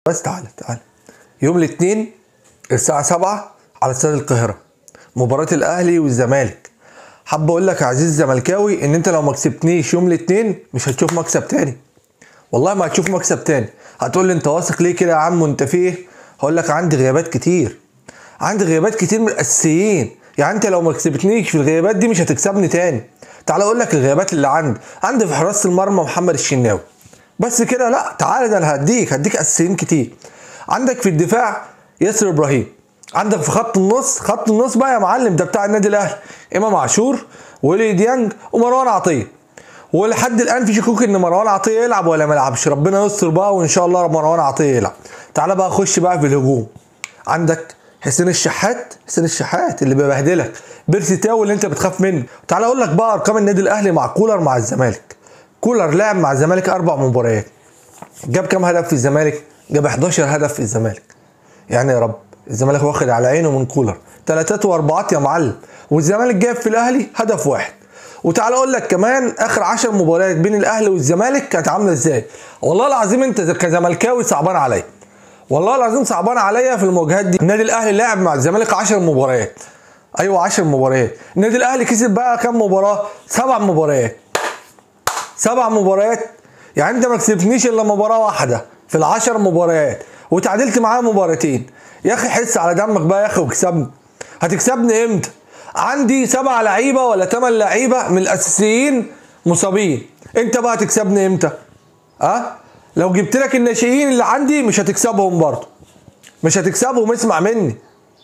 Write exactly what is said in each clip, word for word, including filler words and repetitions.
بس تعالى تعالى يوم الاثنين الساعة سبعة على استاد القاهرة مباراة الأهلي والزمالك. حابب أقول لك يا عزيز الزملكاوي إن أنت لو ما كسبتنيش يوم الاثنين مش هتشوف مكسب تاني، والله ما هتشوف مكسب تاني. هتقول لي أنت واثق ليه كده يا عم وأنت في إيه؟ هقول لك عندي غيابات كتير، عندي غيابات كتير من الأساسيين، يعني أنت لو ما كسبتنيش في الغيابات دي مش هتكسبني تاني. تعالى أقول لك الغيابات اللي عندي. عندي في حراسة المرمى محمد الشناوي، بس كده لا، تعالى ده انا هديك هديك اساسيين كتير. عندك في الدفاع ياسر ابراهيم، عندك في خط النص خط النص بقى يا معلم ده بتاع النادي الاهلي امام عاشور ووليد ديانج ومروان عطيه، ولحد الان في شكوك ان مروان عطيه يلعب ولا ما يلعبش، ربنا يستر بقى وان شاء الله مروان عطيه يلعب. تعالى بقى خش بقى في الهجوم. عندك حسين الشحات، حسين الشحات اللي بيبهدلك، بيرسي تاو اللي انت بتخاف منه. تعالى اقول لك بقى ارقام النادي الاهلي مع كولر مع الزمالك. كولر لعب مع الزمالك اربع مباريات، جاب كام هدف في الزمالك؟ جاب حداشر هدف في الزمالك. يعني يا رب الزمالك واخد على عينه من كولر، تلاتات واربعات يا معلم، والزمالك جاب في الاهلي هدف واحد. وتعالى اقول لك كمان اخر عشر مباريات بين الاهلي والزمالك كانت عامله ازاي. والله العظيم انت كزملكاوي صعبان عليا، والله العظيم صعبان عليا في المواجهات دي. النادي الاهلي لعب مع الزمالك عشر مباريات، ايوه عشر مباريات. النادي الاهلي كسب بقى كام مباراه؟ سبع مباريات، سبع مباريات. يعني انت ما كسبتنيش الا مباراه واحده في العشر مباريات، وتعادلت معايا مباراتين. يا اخي حس على دمك بقى يا اخي واكسبني. هتكسبني امتى؟ عندي سبع لعيبه ولا ثمان لعيبه من الاساسيين مصابين، انت بقى هتكسبني امتى؟ اه لو جبت لك الناشئين اللي عندي مش هتكسبهم برضه، مش هتكسبهم. اسمع مني،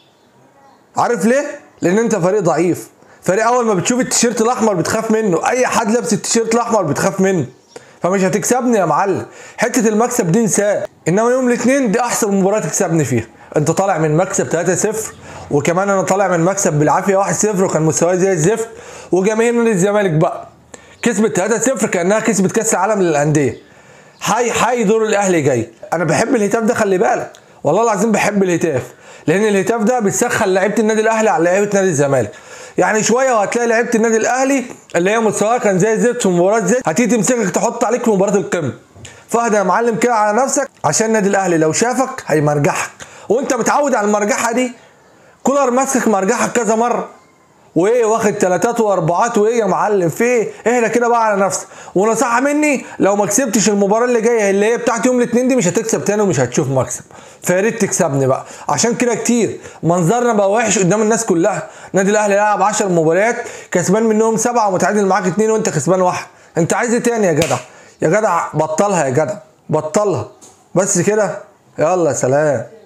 عارف ليه؟ لان انت فريق ضعيف، فريق اول ما بتشوف التيشيرت الاحمر بتخاف منه، اي حد لابس التيشيرت الاحمر بتخاف منه، فمش هتكسبني يا معلم. حته المكسب دي انساه، انما يوم الاثنين دي احسن مباراه تكسبني فيها. انت طالع من مكسب تلاتة صفر، وكمان انا طالع من مكسب بالعافيه واحد صفر وكان مستواي زي الزفت، وجماهير نادي الزمالك بقى كسبت تلاتة صفر كانها كسبت كاس العالم للانديه. حي حي دور الاهلي جاي. انا بحب الهتاف ده، خلي بالك والله العظيم بحب الهتاف، لان الهتاف ده بتسخن لعيبه النادي الاهلي على لعيبه نادي الزمالك. يعني شويه وهتلاقي لعيبه النادي الاهلي اللي هي مستواها كان زي الزفت في مباراه زفت هتيجي تمسكك تحط عليك في مباراه القمه. فاهدى يا معلم كده على نفسك، عشان النادي الاهلي لو شافك هيمرجحك، وانت متعود على المرجحه دي. كولر ماسك مرجحك كذا مره وايه، واخد تلاتات واربعات وايه يا معلم في ايه؟ اهدى كده بقى على نفسك. ونصيحه مني، لو ما كسبتش المباراه اللي جايه اللي هي بتاعت يوم الاثنين دي مش هتكسب تاني ومش هتشوف مكسب، فيا ريت تكسبني بقى. عشان كده كتير منظرنا بقى وحش قدام الناس كلها. النادي الاهلي لعب عشر مباريات كسبان منهم سبعه ومتعادل معاك اتنين وانت كسبان واحد. انت عايز ايه تاني يا جدع؟ يا جدع بطلها، يا جدع بطلها بس كده. يلا سلام.